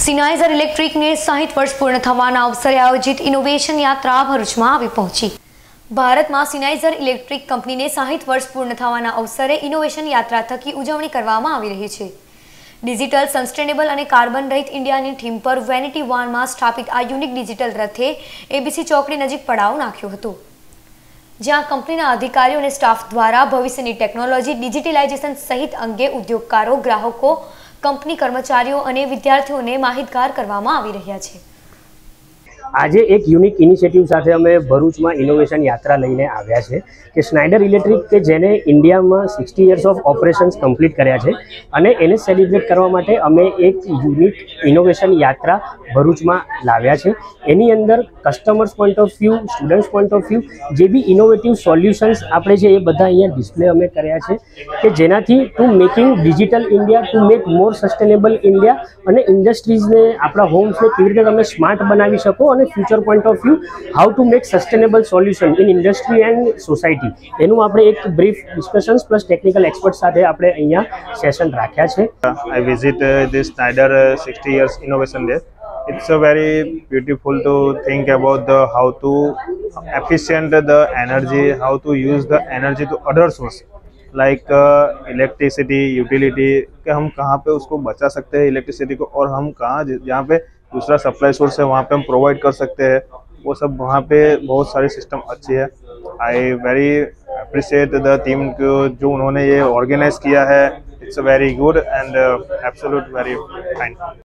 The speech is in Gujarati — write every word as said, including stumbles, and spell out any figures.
સિનાઇઝર ઇલેક્ટ્રિકને સાહીઠ વર્ષ પૂર્ણ થવાના અવસરે આયોજિત ઇનોવેશન યાત્રા ભરૂચમાં આવી પહોંચી। ભારતમાં સિનાઇઝર ઇલેક્ટ્રિક કંપનીને સાહીઠ વર્ષ પૂર્ણ થવાના અવસરે ઇનોવેશન યાત્રા થકી ઉજવણી કરવામાં આવી રહી છે। ડિજિટલ સસ્ટેનેબલ અને કાર્બન રહિત ઇન્ડિયાની થીમ પર વેનિટી વાનમાં સ્થાપિત આ યુનિક ડિજિટલ રથે એબીસી ચોકડી નજીક પડાવ નાખ્યો હતો, જ્યાં કંપનીના અધિકારીઓ અને સ્ટાફ દ્વારા ભવિષ્યની ટેકનોલોજી, ડિજિટલાઇઝેશન સહિત અંગે ઉદ્યોગકારો, ગ્રાહકો, કંપની કર્મચારીઓ અને વિદ્યાર્થીઓને માહિતગાર કરવામાં આવી રહ્યા છે। આજે એક યુનિક ઇનિશિયેટિવ સાથે અમે ભરૂચમાં ઇનોવેશન યાત્રા લઈને આવ્યા છે કે સ્નાઇડર ઇલેક્ટ્રિક કે જેને ઇન્ડિયામાં sixty years of operations complete કર્યા છે અને એને સેલિબ્રેટ કરવા માટે અમે એક યુનિક ઇનોવેશન યાત્રા ભરૂચમાં લાવ્યા છે। એની અંદર customers point of view, students point of view, જે બી ઇનોવેટિવ સોલ્યુશન્સ આપણે છે એ બધા અહીંયા ડિસ્પ્લે અમે કર્યા છે કે જેનાથી to making digital India, to make more sustainable India અને ઇન્ડસ્ટ્રીઝને, આપણા હોમ્સને કેવી રીતે તમે સ્માર્ટ બનાવી શકો અને future point of view how to make sustainable solution in industry and society, એનું આપણે એક brief discussions plus technical expert સાથે આપણે અહીંયા સેશન રાખ્યા છે। I visit uh, this Schneider uh, sixty years innovation day. It's a very beautiful to think about the how to efficient the energy, how to use the energy to other source like electricity, uh, utility कि हम कहाँ पे उसको बचा सकते हैं इलेक्ट्रिसिटी को, और हम कहाँ जहाँ पे दूसरा सप्लाई सोर्स है वहाँ पे हम प्रोवाइड कर सकते हैं, वो सब वहाँ पे बहुत सारी सिस्टम अच्छी है। I very appreciate the team को जो उन्होंने ये ऑर्गेनाइज किया है। It's very good and absolute very fine.